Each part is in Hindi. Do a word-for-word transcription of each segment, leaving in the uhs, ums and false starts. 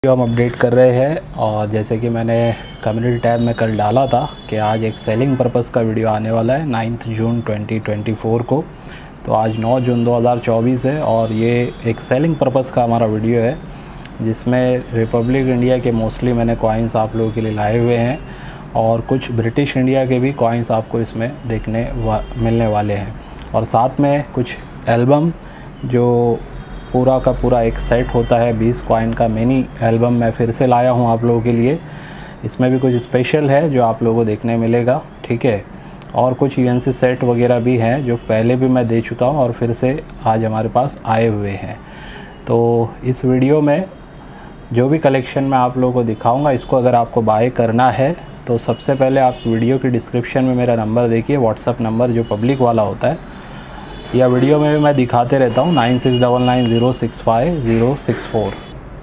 वीडियो हम अपडेट कर रहे हैं और जैसे कि मैंने कम्युनिटी टैब में कल डाला था कि आज एक सेलिंग पर्पज़ का वीडियो आने वाला है ninth June twenty twenty four को। तो आज नौ जून दो हज़ार चौबीस है और ये एक सेलिंग पर्पज़ का हमारा वीडियो है जिसमें रिपब्लिक इंडिया के मोस्टली मैंने कॉइन्स आप लोगों के लिए लाए हुए हैं और कुछ ब्रिटिश इंडिया के भी कॉइन्स आपको इसमें देखने वा, मिलने वाले हैं और साथ में कुछ एल्बम जो पूरा का पूरा एक सेट होता है बीस कॉइन का मिनी एल्बम मैं फिर से लाया हूँ आप लोगों के लिए। इसमें भी कुछ स्पेशल है जो आप लोगों को देखने मिलेगा, ठीक है। और कुछ यूएनसी सेट वगैरह भी हैं जो पहले भी मैं दे चुका हूँ और फिर से आज हमारे पास आए हुए हैं। तो इस वीडियो में जो भी कलेक्शन मैं आप लोगों को दिखाऊँगा, इसको अगर आपको बाय करना है तो सबसे पहले आप वीडियो की डिस्क्रिप्शन में मेरा नंबर देखिए, व्हाट्सअप नंबर जो पब्लिक वाला होता है, या वीडियो में भी मैं दिखाते रहता हूँ nine six double nine zero six five zero six four.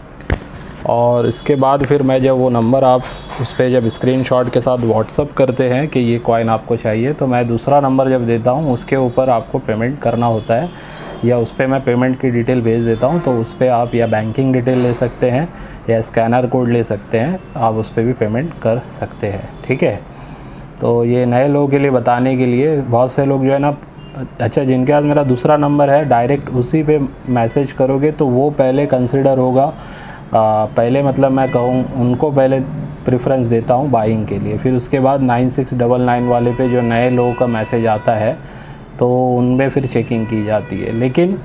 और इसके बाद फिर मैं जब वो नंबर आप उस पर जब स्क्रीनशॉट के साथ व्हाट्सअप करते हैं कि ये कॉइन आपको चाहिए, तो मैं दूसरा नंबर जब देता हूँ उसके ऊपर आपको पेमेंट करना होता है या उस पर मैं पेमेंट की डिटेल भेज देता हूँ। तो उस पर आप या बैंकिंग डिटेल ले सकते हैं या स्कैनर कोड ले सकते हैं, आप उस पर भी पेमेंट कर सकते हैं, ठीक है। तो ये नए लोगों के लिए बताने के लिए, बहुत से लोग जो है ना, अच्छा जिनके पास मेरा दूसरा नंबर है डायरेक्ट उसी पे मैसेज करोगे तो वो पहले कंसिडर होगा, आ, पहले मतलब मैं कहूँ उनको पहले प्रेफरेंस देता हूँ बाइंग के लिए, फिर उसके बाद नाइन सिक्स डबल नाइन वाले पे जो नए लोगों का मैसेज आता है तो उनमें फिर चेकिंग की जाती है। लेकिन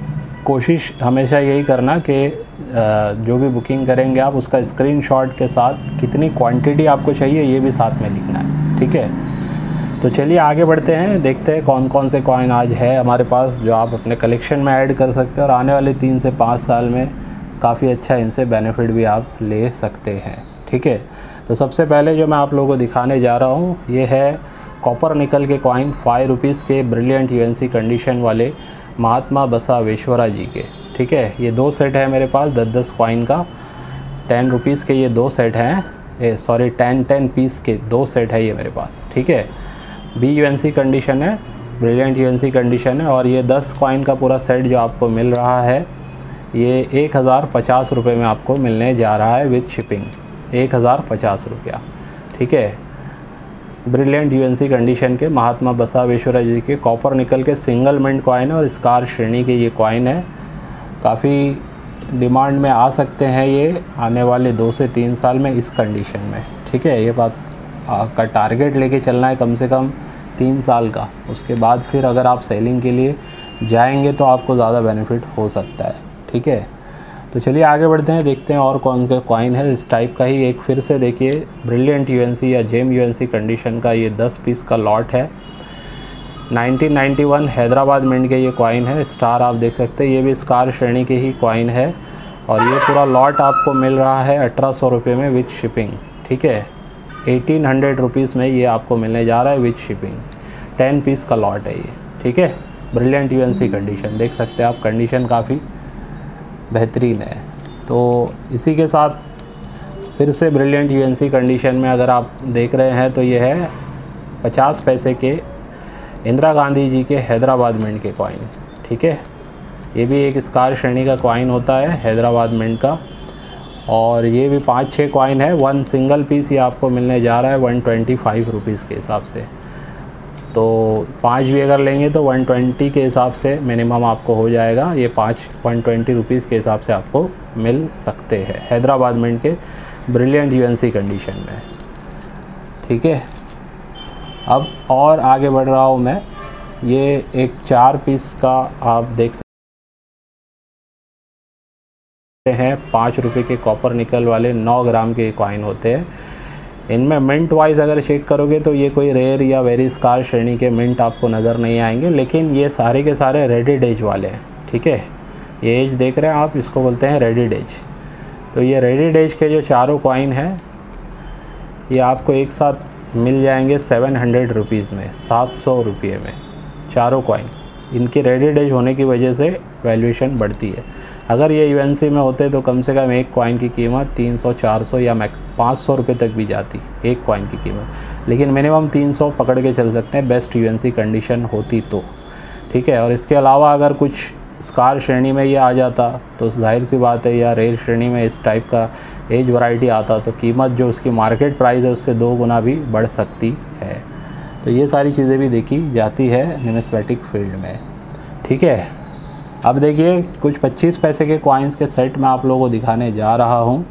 कोशिश हमेशा यही करना कि जो भी बुकिंग करेंगे आप उसका स्क्रीनशॉट के साथ कितनी क्वांटिटी आपको चाहिए ये भी साथ में लिखना है, ठीक है। तो चलिए आगे बढ़ते हैं, देखते हैं कौन कौन से कॉइन आज है हमारे पास जो आप अपने कलेक्शन में ऐड कर सकते हैं और आने वाले तीन से पाँच साल में काफ़ी अच्छा इनसे बेनिफिट भी आप ले सकते हैं, ठीक है। तो सबसे पहले जो मैं आप लोगों को दिखाने जा रहा हूँ ये है कॉपर निकल के कॉइन फाइव रुपीज़ के ब्रिलियंट यूएनसी कंडीशन वाले महात्मा बसवेश्वरा जी के, ठीक है। ये दो सेट है मेरे पास दस दस कॉइन का, टेन रुपीज़ के ये दो सेट हैं, सॉरी टेन टेन पीस के दो सेट है ये मेरे पास, ठीक है। बी यूएनसी कंडीशन है, ब्रिलियंट यूएनसी कंडीशन है और ये दस कॉइन का पूरा सेट जो आपको मिल रहा है ये एक हज़ार पचास रुपये में आपको मिलने जा रहा है विद शिपिंग, एक हज़ार पचास रुपया, ठीक है। ब्रिलियंट यूएनसी कंडीशन के महात्मा बसवेश्वरा जी के कॉपर निकल के सिंगल मिंट कॉइन है और स्कार श्रेणी के ये कॉइन है, काफ़ी डिमांड में आ सकते हैं ये आने वाले दो से तीन साल में इस कंडीशन में, ठीक है। ये बात का टारगेट लेके चलना है कम से कम तीन साल का, उसके बाद फिर अगर आप सेलिंग के लिए जाएंगे तो आपको ज़्यादा बेनिफिट हो सकता है, ठीक है। तो चलिए आगे बढ़ते हैं, देखते हैं और कौन सा कॉइन है इस टाइप का ही। एक फिर से देखिए ब्रिलियंट यूएनसी या जेम यूएनसी कंडीशन का ये दस पीस का लॉट है, nineteen ninety one Hyderabad mint के ये कॉइन है, स्टार आप देख सकते हैं, ये भी स्कार श्रेणी के ही कॉइन है और ये पूरा लॉट आपको मिल रहा है अठारह सौ रुपये में विद शिपिंग, ठीक है। एटीन हंड्रेड रुपीज़ में ये आपको मिलने जा रहा है विद शिपिंग, टेन पीस का लॉट है ये, ठीक है। ब्रिलियंट यूएनसी कंडीशन देख सकते हैं आप, कंडीशन काफ़ी बेहतरीन है। तो इसी के साथ फिर से ब्रिलियंट यूएनसी कंडीशन में अगर आप देख रहे हैं तो ये है पचास पैसे के इंदिरा गांधी जी के हैदराबाद मिंट के कॉइन, ठीक है। ये भी एक स्कार श्रेणी का कॉइन होता है हैदराबाद मिंट का और ये भी पाँच छः कॉइन है, वन सिंगल पीस ये आपको मिलने जा रहा है वन ट्वेंटी फाइव रुपीज़ के हिसाब से। तो पाँच भी अगर लेंगे तो वन ट्वेंटी के हिसाब से मिनिमम आपको हो जाएगा, ये पाँच वन ट्वेंटी रुपीज़ के हिसाब से आपको मिल सकते हैं हैदराबाद मिंट के ब्रिलियंट यूएनसी कंडीशन में, ठीक है। अब और आगे बढ़ रहा हूँ मैं, ये एक चार पीस का आप देख सकते हैं, पाँच रुपये के कॉपर निकल वाले नौ ग्राम के कॉइन होते हैं। इनमें मिंट वाइज अगर चेक करोगे तो ये कोई रेयर या वेरी स्कार श्रेणी के मिंट आपको नज़र नहीं आएंगे, लेकिन ये सारे के सारे रेडिड एज वाले हैं, ठीक है। ये एज देख रहे हैं आप, इसको बोलते हैं रेडिड एज। तो ये रेडिड एज के जो चारों कॉइन हैं ये आपको एक साथ मिल जाएंगे सेवन हंड्रेड रुपीज़ में, सात सौ रुपये में चारों कॉइन। इनकी रेडिड एज होने की वजह से वैल्यूएशन बढ़ती है। अगर ये यूएनसी में होते तो कम से कम एक कॉइन की कीमत तीन सौ चार सौ या मैक पाँच सौ रुपये तक भी जाती एक कॉइन की कीमत, लेकिन मिनिमम तीन सौ पकड़ के चल सकते हैं बेस्ट यूएनसी कंडीशन होती तो, ठीक है। और इसके अलावा अगर कुछ स्कार श्रेणी में ये आ जाता तो जाहिर सी बात है, या रेयर श्रेणी में इस टाइप का एज वैरायटी आता तो कीमत जो उसकी मार्केट प्राइस है उससे दो गुना भी बढ़ सकती है। तो ये सारी चीज़ें भी देखी जाती है न्यूमिस्मेटिक फील्ड में। ठीक है, अब देखिए कुछ पच्चीस पैसे के कॉइन्स के सेट मैं आप लोगों को दिखाने जा रहा हूँ।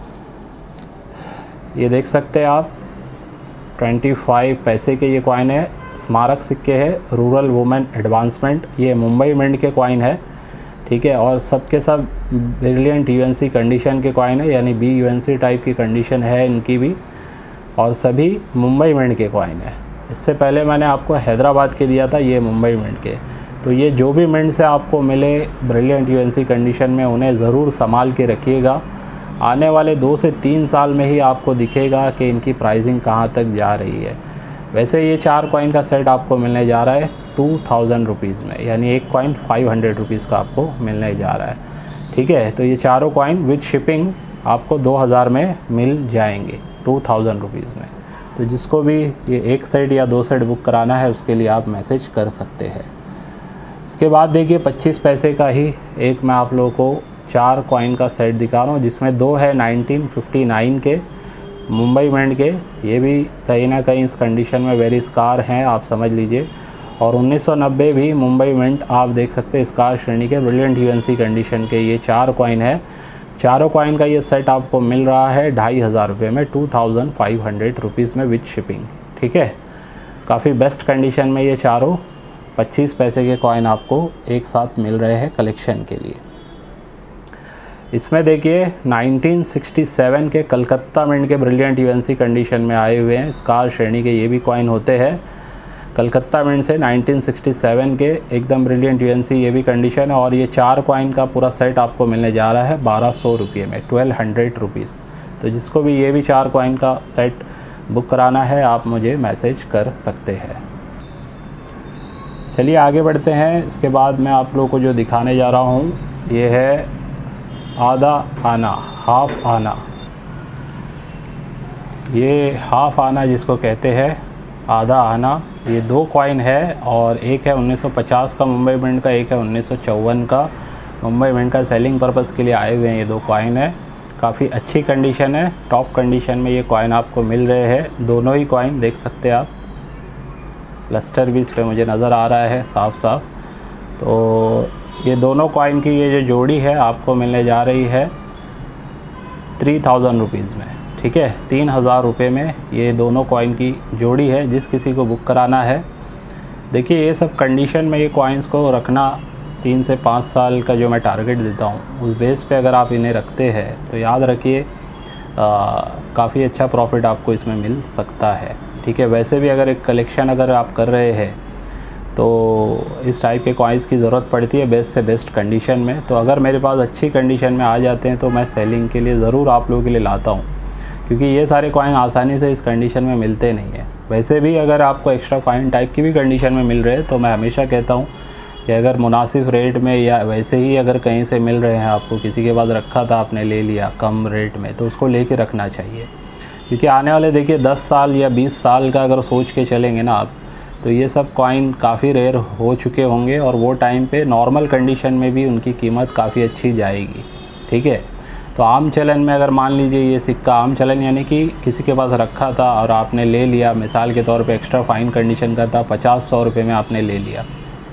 ये देख सकते हैं आप, पच्चीस पैसे के ये कॉइन है, स्मारक सिक्के है, रूरल वुमेन एडवांसमेंट, ये मुंबई मिंट के कॉइन है। ठीक है, और सब के सब ब्रिलियंट यूएनसी कंडीशन के कॉइन है, यानी बी यूएनसी टाइप की कंडीशन है इनकी भी, और सभी मुंबई मिंट के कॉइन है। इससे पहले मैंने आपको हैदराबाद के दिया था, ये मुंबई मिंट के। तो ये जो भी मिंट से आपको मिले ब्रिलियंट यूएनसी कंडीशन में, उन्हें ज़रूर संभाल के रखिएगा। आने वाले दो से तीन साल में ही आपको दिखेगा कि इनकी प्राइसिंग कहाँ तक जा रही है। वैसे ये चार कॉइन का सेट आपको मिलने जा रहा है टू थाउजेंड रुपीज़ में, यानी एक कॉइन फाइव हंड्रेड रुपीज़ का आपको मिलने जा रहा है। ठीक है, तो ये चारों कॉइन विद शिपिंग आपको दो हज़ार में मिल जाएंगे, टू थाउजेंड रुपीज़ में। तो जिसको भी ये एक सेट या दो सेट बुक कराना है उसके लिए आप मैसेज कर सकते हैं। इसके बाद देखिए पच्चीस पैसे का ही एक मैं आप लोगों को चार कॉइन का सेट दिखा रहा हूँ, जिसमें दो है नाइनटीन फिफ्टी नाइन के मुंबई मिंट के, ये भी कहीं ना कहीं इस कंडीशन में वेरी स्कार हैं, आप समझ लीजिए। और उन्नीस सौ नब्बे भी मुंबई मिंट आप देख सकते हैं, स्कार श्रेणी के ब्रिलियंट यूएनसी कंडीशन के ये चार कॉइन है। चारों कॉइन का ये सेट आपको मिल रहा है ढाई हज़ार रुपये में, two thousand five hundred rupees में विद शिपिंग। ठीक है, काफ़ी बेस्ट कंडीशन में ये चारों पच्चीस पैसे के कॉइन आपको एक साथ मिल रहे हैं कलेक्शन के लिए। इसमें देखिए नाइनटीन सिक्सटी सेवन के कलकत्ता मिंट के ब्रिलियंट यूएनसी कंडीशन में आए हुए हैं, स्कार श्रेणी के ये भी कॉइन होते हैं। कलकत्ता मिंट से नाइनटीन सिक्सटी सेवन के एकदम ब्रिलियंट यूएनसी ये भी कंडीशन है। और ये चार कॉइन का पूरा सेट आपको मिलने जा रहा है बारह सौ रुपये में, ट्वेल्व हंड्रेड रुपीज़। तो जिसको भी ये भी चार कॉइन का सेट बुक कराना है आप मुझे मैसेज कर सकते हैं। चलिए आगे बढ़ते हैं। इसके बाद मैं आप लोगों को जो दिखाने जा रहा हूँ ये है आधा आना, हाफ आना। ये हाफ आना जिसको कहते हैं, आधा आना, ये दो कॉइन है और एक है उन्नीस सौ पचास का मुंबई मिंट का, एक है उन्नीस सौ चौवन का मुंबई मिंट का। सेलिंग पर्पस के लिए आए हुए हैं ये दो कॉइन है, काफ़ी अच्छी कंडीशन है, टॉप कंडीशन में ये कॉइन आपको मिल रहे हैं। दोनों ही कॉइन देख सकते हैं आप, लस्टर भी इस पर मुझे नज़र आ रहा है साफ साफ। तो ये दोनों कॉइन की ये जो जोड़ी है आपको मिलने जा रही है थ्री थाउजेंड रुपीज़ में। ठीक है, तीन हज़ार रुपये में ये दोनों कॉइन की जोड़ी है। जिस किसी को बुक कराना है, देखिए ये सब कंडीशन में ये कॉइन्स को रखना तीन से पाँच साल का जो मैं टारगेट देता हूँ, उस बेस पे अगर आप इन्हें रखते हैं तो याद रखिए काफ़ी अच्छा प्रॉफिट आपको इसमें मिल सकता है। ठीक है, वैसे भी अगर एक कलेक्शन अगर आप कर रहे हैं तो इस टाइप के कॉइन्स की ज़रूरत पड़ती है बेस्ट से बेस्ट कंडीशन में। तो अगर मेरे पास अच्छी कंडीशन में आ जाते हैं तो मैं सेलिंग के लिए ज़रूर आप लोगों के लिए लाता हूँ, क्योंकि ये सारे कॉइन आसानी से इस कंडीशन में मिलते नहीं हैं। वैसे भी अगर आपको एक्स्ट्रा फाइन टाइप की भी कंडीशन में मिल रहे हैं तो मैं हमेशा कहता हूँ कि अगर मुनासिब रेट में या वैसे ही अगर कहीं से मिल रहे हैं, आपको किसी के पास रखा था आपने ले लिया कम रेट में, तो उसको लेके रखना चाहिए। क्योंकि आने वाले देखिए दस साल या बीस साल का अगर सोच के चलेंगे ना आप, तो ये सब कॉइन काफ़ी रेयर हो चुके होंगे और वो टाइम पे नॉर्मल कंडीशन में भी उनकी कीमत काफ़ी अच्छी जाएगी। ठीक है, तो आम चलन में अगर मान लीजिए ये सिक्का आम चलन यानी कि किसी के पास रखा था और आपने ले लिया, मिसाल के तौर पे एक्स्ट्रा फाइन कंडीशन का था, पचास सौ रुपये में आपने ले लिया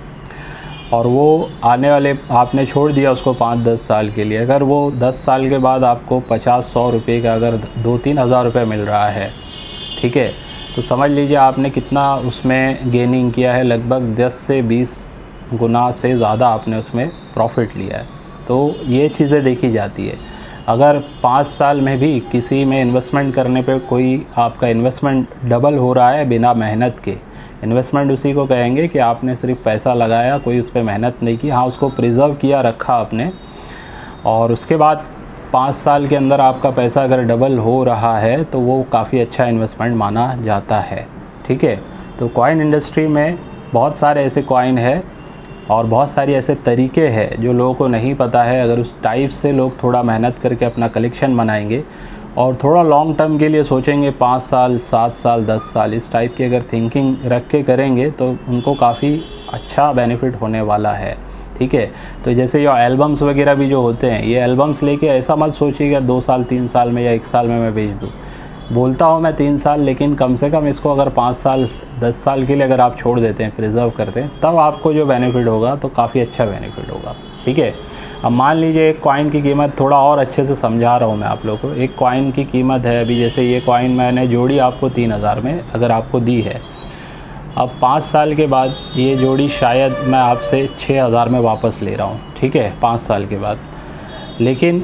और वो आने वाले आपने छोड़ दिया उसको पाँच दस साल के लिए। अगर वो दस साल के बाद आपको पचास सौ रुपये का अगर दो तीन हज़ार रुपये मिल रहा है, ठीक है, तो समझ लीजिए आपने कितना उसमें गेनिंग किया है, लगभग दस से बीस गुना से ज़्यादा आपने उसमें प्रॉफिट लिया है। तो ये चीज़ें देखी जाती है। अगर पाँच साल में भी किसी में इन्वेस्टमेंट करने पे कोई आपका इन्वेस्टमेंट डबल हो रहा है बिना मेहनत के, इन्वेस्टमेंट उसी को कहेंगे कि आपने सिर्फ पैसा लगाया, कोई उस पर मेहनत नहीं की, हाँ उसको प्रिजर्व किया रखा आपने, और उसके बाद पाँच साल के अंदर आपका पैसा अगर डबल हो रहा है तो वो काफ़ी अच्छा इन्वेस्टमेंट माना जाता है। ठीक है, तो कॉइन इंडस्ट्री में बहुत सारे ऐसे कॉइन है और बहुत सारी ऐसे तरीके हैं जो लोगों को नहीं पता है। अगर उस टाइप से लोग थोड़ा मेहनत करके अपना कलेक्शन बनाएंगे और थोड़ा लॉन्ग टर्म के लिए सोचेंगे, पाँच साल सात साल दस साल इस टाइप की अगर थिंकिंग रख के करेंगे तो उनको काफ़ी अच्छा बेनिफिट होने वाला है। ठीक है। तो जैसे ये एल्बम्स वगैरह भी जो होते हैं, ये एल्बम्स लेके ऐसा मत सोचिएगा दो साल तीन साल में या एक साल में मैं बेच दूँ। बोलता हूँ मैं तीन साल, लेकिन कम से कम इसको अगर पाँच साल दस साल के लिए अगर आप छोड़ देते हैं, प्रिजर्व करते हैं, तब आपको जो बेनिफिट होगा तो काफ़ी अच्छा बेनिफिट होगा, ठीक है। अब मान लीजिए एक कॉइन की कीमत, थोड़ा और अच्छे से समझा रहा हूँ मैं आप लोगों को। एक कॉइन की कीमत है अभी, जैसे ये कॉइन मैंने जोड़ी आपको तीन हज़ार में अगर आपको दी है, अब पाँच साल के बाद ये जोड़ी शायद मैं आपसे छः हज़ार में वापस ले रहा हूँ, ठीक है, पाँच साल के बाद। लेकिन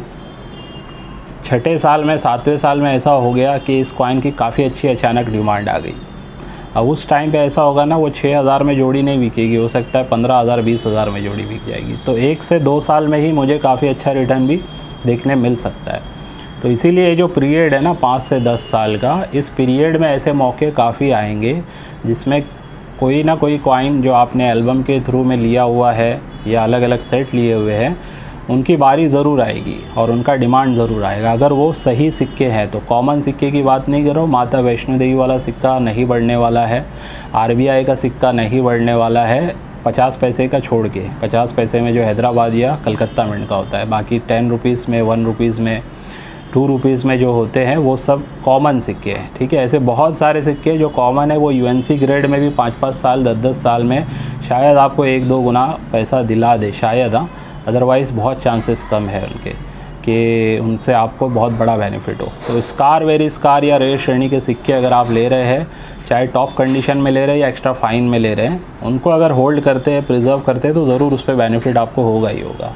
छठे साल में, सातवें साल में ऐसा हो गया कि इस कॉइन की काफ़ी अच्छी अचानक डिमांड आ गई। अब उस टाइम पे ऐसा होगा ना, वो छः हज़ार में जोड़ी नहीं बिकेगी, हो सकता है पंद्रह हज़ार बीस हज़ार में जोड़ी बिक जाएगी। तो एक से दो साल में ही मुझे काफ़ी अच्छा रिटर्न भी देखने मिल सकता है। तो इसीलिए ये जो पीरियड है ना पाँच से दस साल का, इस पीरियड में ऐसे मौके काफ़ी आएंगे जिसमें कोई ना कोई कॉइन जो आपने एल्बम के थ्रू में लिया हुआ है या अलग अलग सेट लिए हुए हैं, उनकी बारी ज़रूर आएगी और उनका डिमांड ज़रूर आएगा, अगर वो सही सिक्के हैं तो। कॉमन सिक्के की बात नहीं करो, माता वैष्णो देवी वाला सिक्का नहीं बढ़ने वाला है, आरबीआई का सिक्का नहीं बढ़ने वाला है, पचास पैसे का छोड़ के। पचास पैसे में जो हैदराबाद या कलकत्ता मिंट का होता है, बाकी टेन रुपीज़ में, वन रुपीज़ में, टू रुपीज़ में जो होते हैं वो सब कॉमन सिक्के हैं, ठीक है। ऐसे बहुत सारे सिक्के जो कॉमन है, वो यूएनसी ग्रेड में भी पाँच पाँच साल दस दस साल में शायद आपको एक दो गुना पैसा दिला दे, शायद, हाँ। अदरवाइज़ बहुत चांसेस कम है उनके कि उनसे आपको बहुत बड़ा बेनिफिट हो। तो स्कार, वेरी स्कार या रेयर श्रेणी के सिक्के अगर आप ले रहे हैं, चाहे टॉप कंडीशन में ले रहे हैं या एक्स्ट्रा फाइन में ले रहे हैं, उनको अगर होल्ड करते हैं, प्रिजर्व करते हैं, तो ज़रूर उस पर बेनिफिट आपको होगा ही होगा।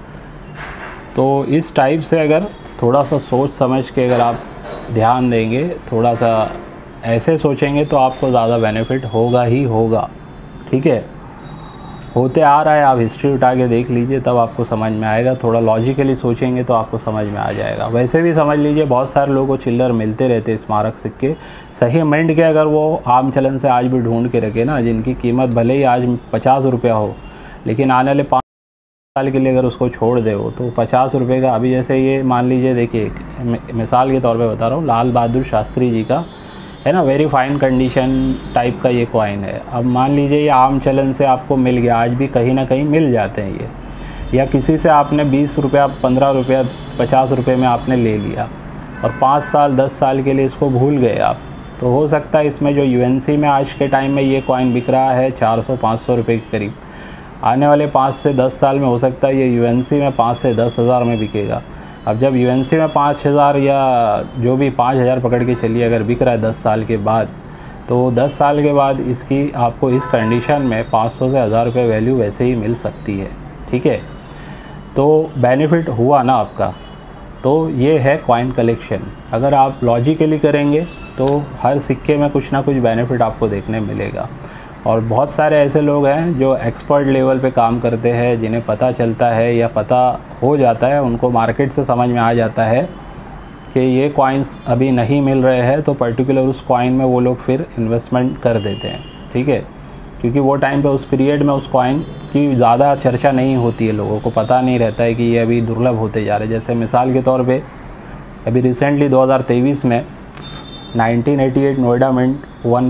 तो इस टाइप से अगर थोड़ा सा सोच समझ के अगर आप ध्यान देंगे, थोड़ा सा ऐसे सोचेंगे, तो आपको ज़्यादा बेनिफिट होगा ही होगा, ठीक है। होते आ रहा है, आप हिस्ट्री उठा के देख लीजिए, तब आपको समझ में आएगा। थोड़ा लॉजिकली सोचेंगे तो आपको समझ में आ जाएगा। वैसे भी समझ लीजिए बहुत सारे लोगों को चिल्लर मिलते रहते स्मारक सिक्के सही मिंट के, अगर वो आम चलन से आज भी ढूंढ के रखे ना, जिनकी कीमत भले ही आज पचास रुपया हो, लेकिन आने वाले पाँच साल के लिए अगर उसको छोड़ दे हो तो पचास रुपये का। अभी जैसे ये मान लीजिए, देखिए मिसाल के तौर पे बता रहा हूँ, लाल बहादुर शास्त्री जी का है ना, वेरी फाइन कंडीशन टाइप का ये कॉइन है। अब मान लीजिए ये आम चलन से आपको मिल गया, आज भी कहीं ना कहीं मिल जाते हैं ये, या किसी से आपने बीस रुपया, पंद्रह रुपया, पचास रुपये में आपने ले लिया और पाँच साल दस साल के लिए इसको भूल गए आप, तो हो सकता है इसमें जो यूएनसी में आज के टाइम में ये कॉइन बिक रहा है चार सौ पाँच सौ रुपये के करीब, आने वाले पाँच से दस साल में हो सकता है ये यूएनसी में पाँच से दस हज़ार में बिकेगा। अब जब यूएनसी में पाँच हज़ार या जो भी पाँच हज़ार पकड़ के चलिए अगर बिक रहा है दस साल के बाद, तो दस साल के बाद इसकी आपको इस कंडीशन में पाँच सौ से हज़ार रुपये वैल्यू वैसे ही मिल सकती है, ठीक है। तो बेनिफिट हुआ ना आपका। तो ये है कॉइन कलेक्शन। अगर आप लॉजिकली करेंगे तो हर सिक्के में कुछ ना कुछ बेनिफिट आपको देखने मिलेगा। और बहुत सारे ऐसे लोग हैं जो एक्सपर्ट लेवल पे काम करते हैं, जिन्हें पता चलता है या पता हो जाता है, उनको मार्केट से समझ में आ जाता है कि ये कॉइन्स अभी नहीं मिल रहे हैं, तो पर्टिकुलर उस कॉइन में वो लोग फिर इन्वेस्टमेंट कर देते हैं, ठीक है। क्योंकि वो टाइम पे उस पीरियड में उस कॉइन की ज़्यादा चर्चा नहीं होती है, लोगों को पता नहीं रहता है कि ये अभी दुर्लभ होते जा रहे हैं। जैसे मिसाल के तौर पे अभी रिसेंटली दो हज़ार तेईस में nineteen eighty eight Noida mint one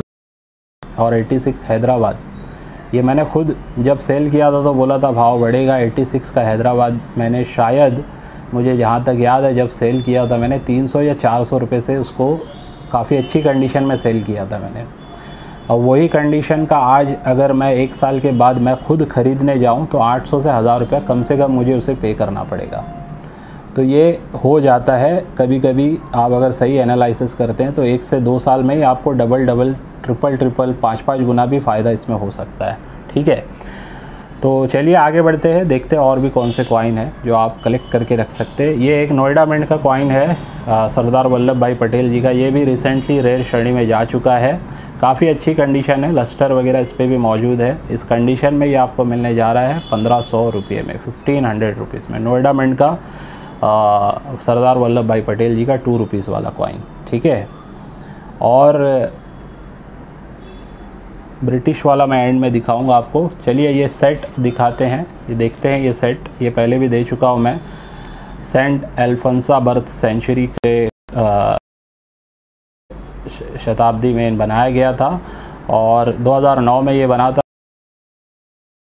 और छियासी हैदराबाद, ये मैंने खुद जब सेल किया था तो बोला था भाव बढ़ेगा। छियासी का हैदराबाद मैंने शायद, मुझे जहाँ तक याद है, जब सेल किया था मैंने तीन सौ या चार सौ रुपये से उसको काफ़ी अच्छी कंडीशन में सेल किया था मैंने। और वही कंडीशन का आज अगर मैं एक साल के बाद मैं खुद ख़रीदने जाऊँ तो आठ सौ से हज़ार रुपया कम से कम मुझे उसे पे करना पड़ेगा। तो ये हो जाता है कभी कभी, आप अगर सही एनालिसिस करते हैं तो एक से दो साल में ही आपको डबल डबल ट्रिपल ट्रिपल पाँच पाँच गुना भी फ़ायदा इसमें हो सकता है, ठीक है। तो चलिए आगे बढ़ते हैं, देखते हैं और भी कौन से कॉइन है जो आप कलेक्ट करके रख सकते हैं। ये एक नोएडा मिंट का कॉइन है आ, सरदार वल्लभ भाई पटेल जी का। ये भी रिसेंटली रेयर श्रेणी में जा चुका है, काफ़ी अच्छी कंडीशन है, लस्टर वगैरह इस पर भी मौजूद है। इस कंडीशन में ये आपको मिलने जा रहा है पंद्रह सौ रुपये में, फिफ्टीन हंड्रेड रुपीज़ में, नोएडा मिंट का आ, सरदार वल्लभ भाई पटेल जी का टू रुपीज़ वाला कॉइन, ठीक है। और ब्रिटिश वाला मैं एंड में दिखाऊंगा आपको। चलिए ये सेट दिखाते हैं, ये देखते हैं। ये सेट ये पहले भी दे चुका हूँ मैं, सेंट एल्फोंसा बर्थ सेंचुरी के आ, शताब्दी में बनाया गया था और दो हज़ार नौ में ये बना था।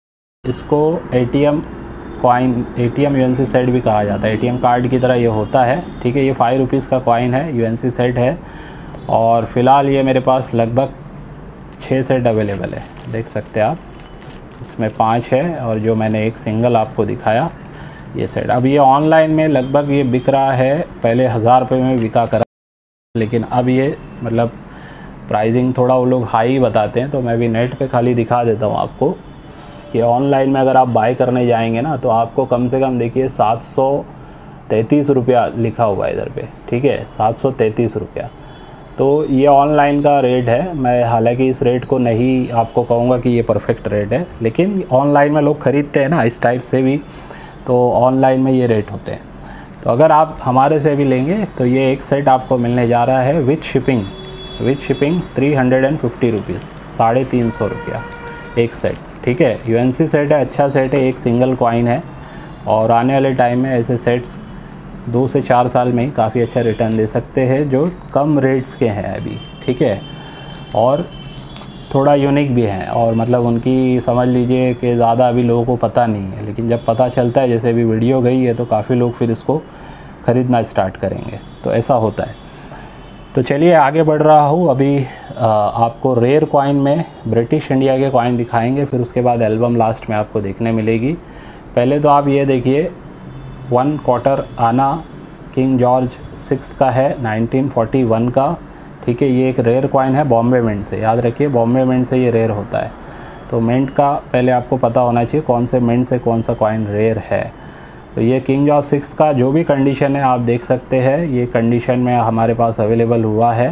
इसको ATM coin, ATM UNC set भी कहा जाता है, एटीएम कार्ड की तरह ये होता है। ठीक है, ये फाइव रुपीज़ का कॉइन है, यूएनसी सेट है। और फ़िलहाल ये मेरे पास लगभग छः सेट अवेलेबल है, देख सकते हैं आप। इसमें पाँच है और जो मैंने एक सिंगल आपको दिखाया ये सेट। अब ये ऑनलाइन में लगभग ये बिक रहा है, पहले हज़ार रुपये में बिका करा, लेकिन अब ये मतलब प्राइसिंग थोड़ा वो लोग हाई बताते हैं, तो मैं भी नेट पे खाली दिखा देता हूँ आपको कि ऑनलाइन में अगर आप बाय करने जाएंगे ना तो आपको कम से कम देखिए सात सौ तैंतीस रुपया लिखा हुआ है इधर पे। ठीक है, सात सौ तैंतीस रुपया, तो ये ऑनलाइन का रेट है। मैं हालांकि इस रेट को नहीं आपको कहूँगा कि ये परफेक्ट रेट है, लेकिन ऑनलाइन में लोग ख़रीदते हैं ना इस टाइप से भी, तो ऑनलाइन में ये रेट होते हैं। तो अगर आप हमारे से भी लेंगे तो ये एक सेट आपको मिलने जा रहा है with shipping, with shipping three hundred and fifty rupees, साढ़े तीन सौ रुपया एक सेट। ठीक है, यूएनसी सेट है, अच्छा सेट है, एक सिंगल कॉइन है। और आने वाले टाइम में ऐसे सेट्स दो से चार साल में ही काफ़ी अच्छा रिटर्न दे सकते हैं, जो कम रेट्स के हैं अभी। ठीक है, और थोड़ा यूनिक भी हैं, और मतलब उनकी समझ लीजिए कि ज़्यादा अभी लोगों को पता नहीं है, लेकिन जब पता चलता है, जैसे अभी वीडियो गई है, तो काफ़ी लोग फिर इसको ख़रीदना स्टार्ट करेंगे। तो ऐसा होता है। तो चलिए आगे बढ़ रहा हूँ। अभी आ, आपको रेयर कॉइन में ब्रिटिश इंडिया के कॉइन दिखाएंगे, फिर उसके बाद एल्बम लास्ट में आपको देखने मिलेगी। पहले तो आप ये देखिए, one quarter anna King George sixth का है, नाइनटीन फोर्टी वन का। ठीक है, ये एक रेयर कॉइन है बॉम्बे मिंट से, याद रखिए बॉम्बे मिंट से ये रेयर होता है। तो मिंट का पहले आपको पता होना चाहिए कौन से मिंट से कौन सा कॉइन रेयर है। तो ये किंग जॉर्ज सिक्स्थ का जो भी कंडीशन है आप देख सकते हैं, ये कंडीशन में हमारे पास अवेलेबल हुआ है।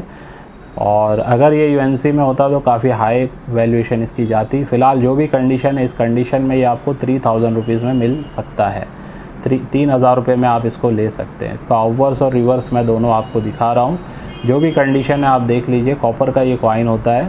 और अगर ये यूएनसी में होता तो काफ़ी हाई वैल्यूएशन इसकी जाती। फ़िलहाल जो भी कंडीशन है, इस कंडीशन में ये आपको थ्री थाउजेंड रुपीज़ में मिल सकता है, थ्री तीन हज़ार रुपये में आप इसको ले सकते हैं। इसका ऑवर्स और रिवर्स मैं दोनों आपको दिखा रहा हूँ। जो भी कंडीशन है आप देख लीजिए, कॉपर का ये कॉइन होता है,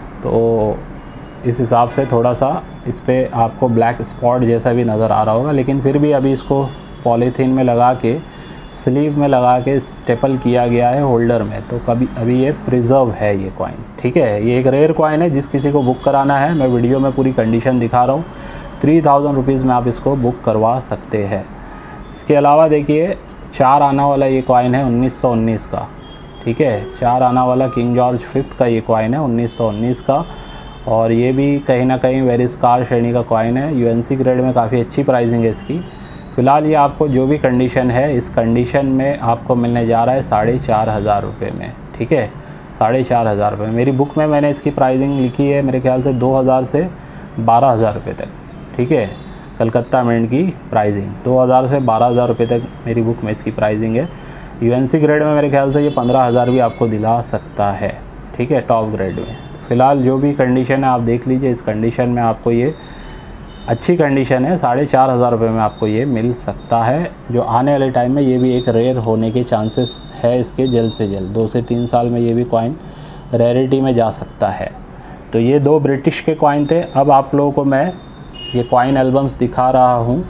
तो इस हिसाब से थोड़ा सा इस पर आपको ब्लैक स्पॉट जैसा भी नज़र आ रहा होगा, लेकिन फिर भी अभी इसको पॉलीथीन में लगा के, स्लीव में लगा के स्टेपल किया गया है होल्डर में, तो कभी अभी ये प्रिजर्व है ये कॉइन। ठीक है, ये एक रेयर कॉइन है, जिस किसी को बुक कराना है मैं वीडियो में पूरी कंडीशन दिखा रहा हूँ। थ्री थाउजेंड रुपीज़ में आप इसको बुक करवा सकते हैं। इसके अलावा देखिए, चार आना वाला ये कॉइन है उन्नीस सौ उन्नीस का। ठीक है, चार आना वाला किंग जॉर्ज फिफ्थ का ये कॉइन है उन्नीस सौ उन्नीस का, और ये भी कहीं ना कहीं वेरी स्कार श्रेणी का कॉइन है। यूएनसी ग्रेड में काफ़ी अच्छी प्राइसिंग है इसकी। फ़िलहाल ये आपको जो भी कंडीशन है, इस कंडीशन में आपको मिलने जा रहा है साढ़े चार हज़ार रुपये में। ठीक है, साढ़े चार हज़ार रुपये। मेरी बुक में मैंने इसकी प्राइसिंग लिखी है मेरे ख्याल से दो हज़ार से बारह हज़ार रुपये तक। ठीक है, कलकत्ता मिंट की प्राइसिंग दो हज़ार से बारह हज़ार रुपये तक मेरी बुक में इसकी प्राइसिंग है। यूएनसी ग्रेड में मेरे ख्याल से ये पंद्रह हज़ार भी आपको दिला सकता है। ठीक है, टॉप ग्रेड में। फ़िलहाल जो भी कंडीशन है आप देख लीजिए, इस कंडीशन में आपको ये अच्छी कंडीशन है, साढ़े चार हज़ार रुपये में आपको ये मिल सकता है, जो आने वाले टाइम में ये भी एक रेयर होने के चांसेस है इसके जल्द से जल्द। दो से तीन साल में ये भी कॉइन रेयरिटी में जा सकता है। तो ये दो ब्रिटिश के कॉइन थे। अब आप लोगों को मैं ये कॉइन एल्बम्स दिखा रहा हूँ।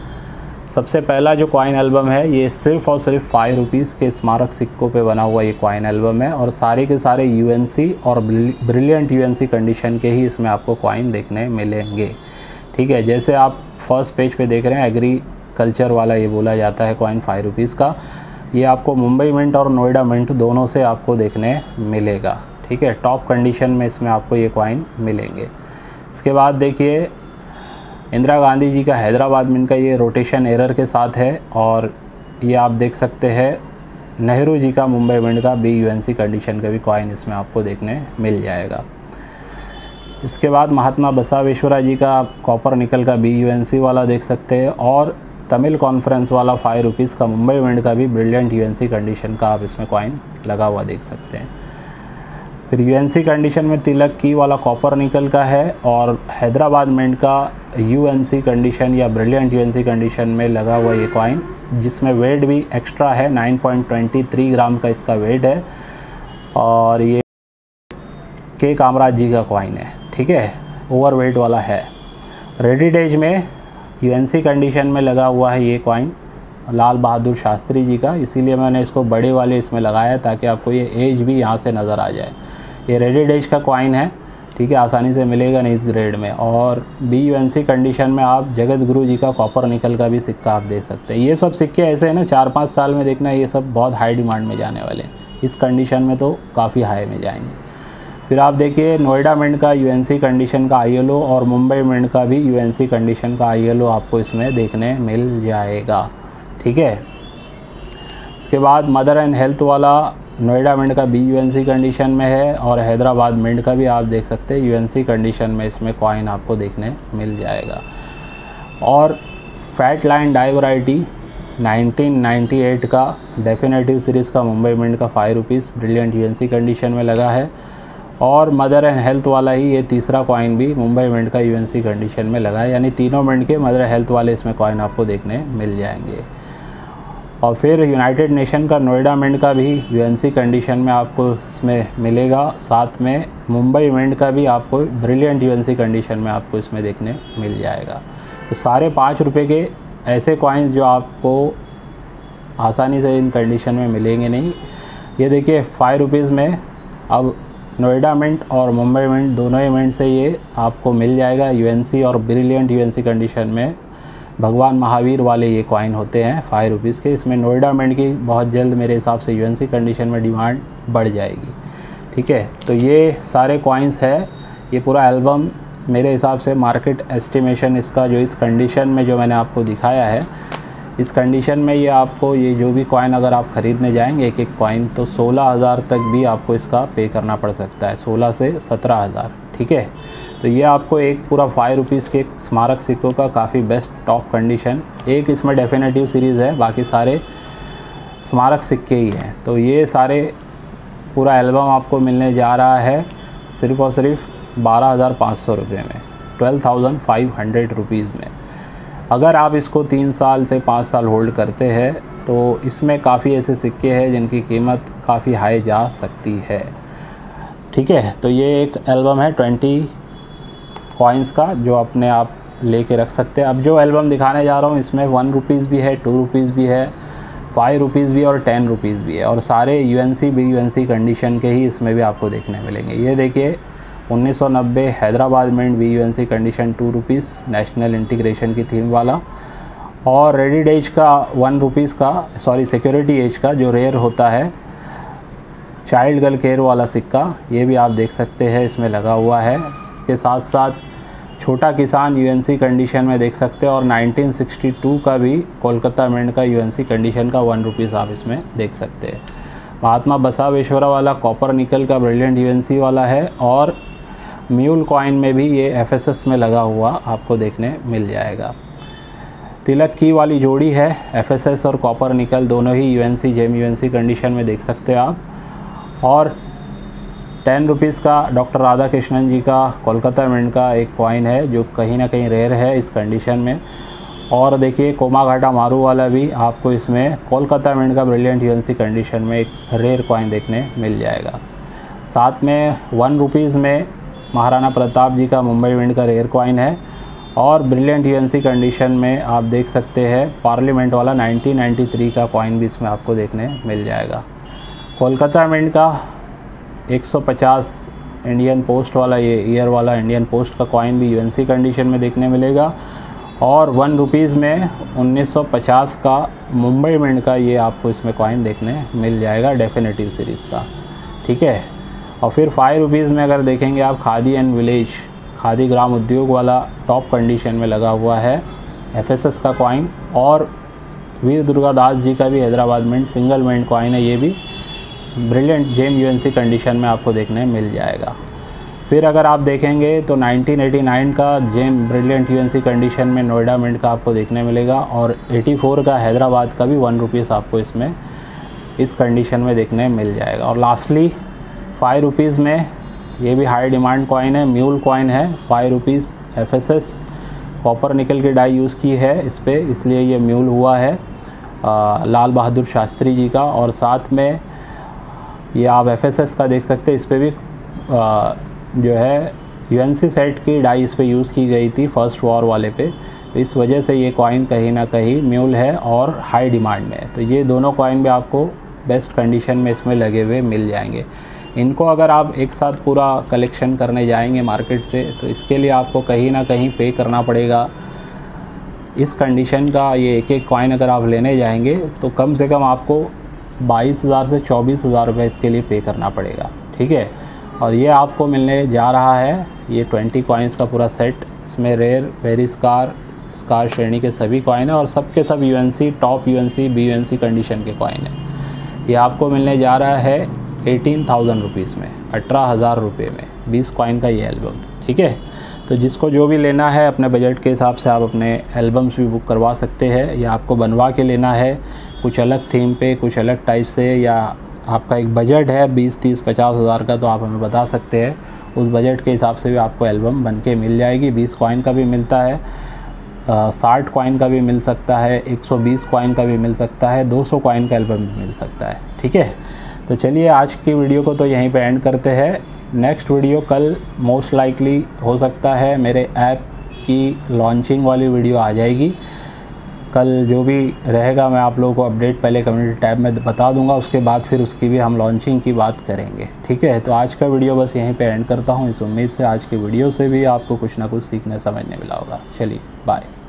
सबसे पहला जो कॉइन एल्बम है, ये सिर्फ़ और सिर्फ फाइव रुपीज़ के स्मारक सिक्कों पे बना हुआ ये कॉइन एल्बम है, और सारे के सारे यूएनसी और ब्रिलियंट यूएनसी कंडीशन के ही इसमें आपको कॉइन देखने मिलेंगे। ठीक है, जैसे आप फर्स्ट पेज पे देख रहे हैं, एग्रीकल्चर वाला ये बोला जाता है कॉइन फाइव रुपीज़ का, ये आपको मुंबई मिंट और नोएडा मिंट दोनों से आपको देखने मिलेगा। ठीक है, टॉप कंडीशन में इसमें आपको ये कॉइन मिलेंगे। इसके बाद देखिए, इंदिरा गांधी जी का हैदराबाद मिंट का ये रोटेशन एरर के साथ है, और ये आप देख सकते हैं नेहरू जी का मुंबई मिंट का बी यूएनसी कंडीशन का भी कॉइन इसमें आपको देखने मिल जाएगा। इसके बाद महात्मा बसवेश्वरा जी का कॉपर निकल का बी यूएनसी वाला देख सकते हैं, और तमिल कॉन्फ्रेंस वाला फाइव रुपीज़ का मुंबई मिंट का भी ब्रिलियंट यूएनसी कंडीशन का आप इसमें कॉइन लगा हुआ देख सकते हैं। फिर यूएनसी कंडीशन में तिलक की वाला कॉपर निकल का है, और हैदराबाद मिंट का यूएनसी कंडीशन या ब्रिलियंट यूएनसी कंडीशन में लगा हुआ ये कॉइन, जिसमें वेट भी एक्स्ट्रा है, nine point two three gram का इसका वेट है, और ये के कामराज जी का कॉइन है। ठीक है, ओवर वेट वाला है। रेडिडेज में यूएनसी कंडीशन में लगा हुआ है ये कॉइन लाल बहादुर शास्त्री जी का, इसीलिए मैंने इसको बड़े वाले इसमें लगाया ताकि आपको ये एज भी यहाँ से नज़र आ जाए। ये रेडिडेज का कॉइन है, ठीक है, आसानी से मिलेगा नहीं इस ग्रेड में। और B U N C condition में आप जगत गुरु जी का कॉपर निकल का भी सिक्का आप दे सकते हैं। ये सब सिक्के ऐसे हैं ना, चार पाँच साल में देखना ये सब बहुत हाई डिमांड में जाने वाले हैं, इस कंडीशन में तो काफ़ी हाई में जाएंगे। फिर आप देखिए नोएडा मिंट का यू एन सी कंडीशन का आई एल ओ और मुंबई मिंट का भी यू एन सी कंडीशन का आई एल ओ आपको इसमें देखने मिल जाएगा, ठीक है। इसके बाद मदर एंड हेल्थ वाला नोएडा मिंट का B U N C condition में है और हैदराबाद मिंट का भी आप देख सकते हैं यू एन सी कंडीशन में इसमें कॉइन आपको देखने मिल जाएगा। और fat line die variety nineteen ninety eight का डेफिनेटिव सीरीज़ का मुंबई मिंट का five rupees brilliant U N C condition में लगा है। और मदर एंड हेल्थ वाला ही ये तीसरा कॉइन भी मुंबई मिंट का यू एन सी कंडीशन में लगा है, यानी तीनों मिंट के मदर हेल्थ वाले इसमें कॉइन आपको देखने मिल जाएंगे। और फिर यूनाइटेड नेशन का नोएडा मिंट का भी यू एन सी कंडीशन में आपको इसमें मिलेगा, साथ में मुंबई मिंट का भी आपको brilliant U N C condition में आपको इसमें देखने मिल जाएगा। तो सारे पाँच रुपये के ऐसे कॉइन्स जो आपको आसानी से इन कंडीशन में मिलेंगे नहीं। ये देखिए फाइव रुपीज़ में अब नोएडा मिंट और मुंबई मिंट दोनों ही मिंट से ये आपको मिल जाएगा यू एन सी और brilliant U N C condition में। भगवान महावीर वाले ये कॉइन होते हैं फाइव रुपीज़ के। इसमें नोएडा मिंट की बहुत जल्द मेरे हिसाब से यू एन सी कंडीशन में डिमांड बढ़ जाएगी, ठीक है। तो ये सारे कॉइन्स है, ये पूरा एल्बम मेरे हिसाब से मार्केट एस्टिमेशन इसका जो इस कंडीशन में जो मैंने आपको दिखाया है, इस कंडीशन में ये आपको ये जो भी कॉइन अगर आप ख़रीदने जाएंगे एक एक कॉइन तो सोलह हज़ार तक भी आपको इसका पे करना पड़ सकता है, सोलह से सत्रह हज़ार, ठीक है। तो ये आपको एक पूरा फाइव रुपीज़ के स्मारक सिक्कों का काफ़ी बेस्ट टॉप कंडीशन, एक इसमें डेफिनेटिव सीरीज़ है, बाकी सारे स्मारक सिक्के ही हैं। तो ये सारे पूरा एल्बम आपको मिलने जा रहा है सिर्फ़ और सिर्फ बारह हज़ार पाँच सौ रुपये में, twelve thousand five hundred rupees में। अगर आप इसको तीन साल से पाँच साल होल्ड करते हैं तो इसमें काफ़ी ऐसे सिक्के हैं जिनकी कीमत काफ़ी हाई जा सकती है, ठीक है। तो ये एक एल्बम है ट्वेंटी कॉइन्स का जो अपने आप लेके रख सकते हैं। अब जो एल्बम दिखाने जा रहा हूँ इसमें वन रुपीज़ भी है, टू रुपीज़ भी है, फाइव रुपीज़ भी और टेन रुपीज़ भी है, और सारे U N C B U N C condition के ही इसमें भी आपको देखने मिलेंगे। ये देखिए उन्नीस सौ नब्बे Hyderabad mint B U N C condition two rupees national integration की थीम वाला, और रेडिड एज का वन रुपीज़ का सॉरी सिक्योरिटी एज का जो रेयर होता है चाइल्ड गर्ल केयर वाला सिक्का, ये भी आप देख सकते हैं इसमें लगा हुआ है। इसके साथ साथ छोटा किसान यू एन सी कंडीशन में देख सकते हैं, और नाइनटीन सिक्सटी टू का भी कोलकाता मिंट का यू एन सी कंडीशन का वन रुपीज़ आप इसमें देख सकते हैं। महात्मा बसवेश्वरा वाला कॉपर निकल का ब्रिलियंट यू एन सी वाला है, और म्यूल कॉइन में भी ये एफ एस एस में लगा हुआ आपको देखने मिल जाएगा। तिलक की वाली जोड़ी है, एफ एस एस और कॉपर निकल दोनों ही U N C gem U N C condition में देख सकते हैं आप। और टेन रुपीज़ का डॉक्टर राधा कृष्णन जी का कोलकाता मिंट का एक कॉइन है जो कहीं ना कहीं रेयर है इस कंडीशन में। और देखिए कोमाघाटा मारू वाला भी आपको इसमें कोलकाता मिंट का brilliant U N C condition में एक रेयर कॉइन देखने मिल जाएगा। साथ में वन रुपीज़ में महाराणा प्रताप जी का मुंबई मिंट का रेयर कॉइन है, और brilliant U N C condition में आप देख सकते हैं पार्लियामेंट वाला नाइनटीन नाइंटी थ्री का कॉइन भी इसमें आपको देखने मिल जाएगा। कोलकाता मिंट का एक सौ पचास इंडियन पोस्ट वाला ये ईयर वाला इंडियन पोस्ट का कॉइन भी यू एन सी कंडीशन में देखने मिलेगा, और वन रुपीज़ में उन्नीस सौ पचास का मुंबई मिंट का ये आपको इसमें कॉइन देखने मिल जाएगा डेफिनेटिव सीरीज़ का, ठीक है। और फिर फाइव रुपीज़ में अगर देखेंगे आप खादी एंड विलेज खादी ग्राम उद्योग वाला टॉप कंडीशन में लगा हुआ है एफ एस एस का कॉइन, और वीर दुर्गादास जी का भी Hyderabad mint single mint coin है, ये भी brilliant gem U N C condition में आपको देखने मिल जाएगा। फिर अगर आप देखेंगे तो नाइनटीन एटी नाइन का gem brilliant U N C condition में नोएडा मिंट का आपको देखने मिलेगा, और एटी फोर का हैदराबाद का भी वन रुपीज़ आपको इसमें इस कंडीशन में देखने मिल जाएगा। और लास्टली फाइव रुपीज़ में ये भी हाई डिमांड कॉइन है, म्यूल कॉइन है, five rupees F S S copper nickel के डाई यूज़ की है इस पर, इसलिए ये म्यूल हुआ है आ, लाल बहादुर शास्त्री जी का। और साथ में ये आप एफ एस एस का देख सकते हैं, इस पर भी आ, जो है यू एन सी सेट की डाई इस पर यूज़ की गई थी फर्स्ट वॉर वाले पे, तो इस वजह से ये कॉइन कहीं ना कहीं म्यूल है और हाई डिमांड में है। तो ये दोनों कॉइन भी आपको बेस्ट कंडीशन में इसमें लगे हुए मिल जाएंगे। इनको अगर आप एक साथ पूरा कलेक्शन करने जाएंगे मार्केट से तो इसके लिए आपको कहीं ना कहीं पे करना पड़ेगा। इस कंडीशन का ये एक एक कॉइन अगर आप लेने जाएंगे तो कम से कम आपको बाईस हज़ार से चौबीस हज़ार रुपये इसके लिए पे करना पड़ेगा, ठीक है। और ये आपको मिलने जा रहा है ये ट्वेंटी कॉइन्स का पूरा सेट। इसमें रेयर, वेरी स्कार, स्कार श्रेणी के सभी कॉइन है और सब के सब UNC, top UNC, B UNC condition के कॉइन है। ये आपको मिलने जा रहा है एटीन थाउजेंड रुपीज़ में, अठारह हज़ार रुपये में, बीस कॉइन का ये एल्बम, ठीक है। तो जिसको जो भी लेना है अपने बजट के हिसाब से आप अपने एल्बम्स भी बुक करवा सकते हैं, या आपको बनवा के लेना है कुछ अलग थीम पे, कुछ अलग टाइप से, या आपका एक बजट है बीस तीस पचास हज़ार का तो आप हमें बता सकते हैं। उस बजट के हिसाब से भी आपको एल्बम बन के मिल जाएगी। बीस कॉइन का भी मिलता है, साठ कॉइन का भी मिल सकता है, एक सौ बीस कॉइन का भी मिल सकता है, दो सौ कॉइन का एल्बम भी मिल सकता है, ठीक है। तो चलिए आज की वीडियो को तो यहीं पे एंड करते हैं। नेक्स्ट वीडियो कल मोस्ट लाइकली हो सकता है मेरे ऐप की लॉन्चिंग वाली वीडियो आ जाएगी। कल जो भी रहेगा मैं आप लोगों को अपडेट पहले कम्युनिटी टैब में बता दूंगा, उसके बाद फिर उसकी भी हम लॉन्चिंग की बात करेंगे, ठीक है। तो आज का वीडियो बस यहीं पे एंड करता हूँ, इस उम्मीद से आज की वीडियो से भी आपको कुछ ना कुछ सीखने समझने मिला होगा। चलिए बाय।